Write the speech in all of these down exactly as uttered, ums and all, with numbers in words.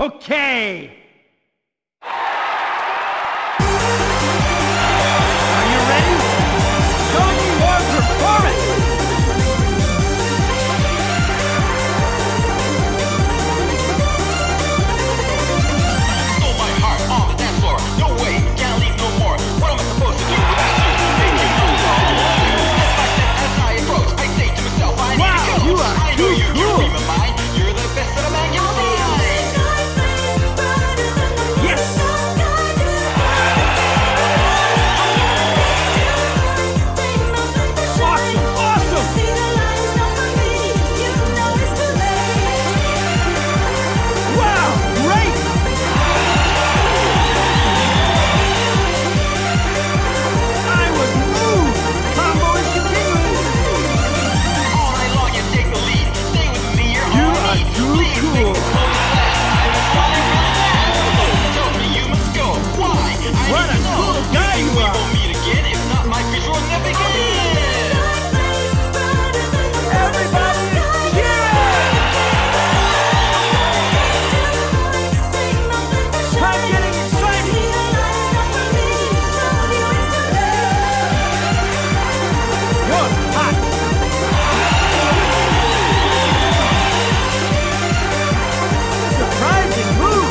Okay. Are you ready? Show me your performance. Stole my heart on the dance floor. No way, can't leave no more. What am I supposed to do without you? Make you move all alone. As I step, as I approach, I say to myself, I need Wow, to go. you are I know too you can cool. read my mind. You're the best that a man can find. Yes. Awesome, awesome. Wow, great. I was moved. Combo is continuing. All night long you take the lead. Stay with me, you're You all I are need. too Please cool. make this moment last. I was running really fast. You told me you must go. Why? I What need a to know. cool guy Maybe you we are. won't meet again. If not, my future will never begin. Everybody cheer! I'm getting excited. You're hot. Surprising move.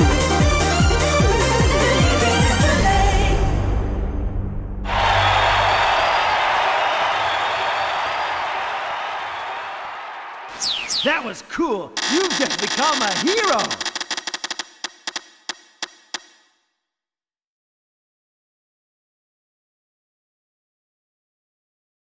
That was cool. You've just become a hero.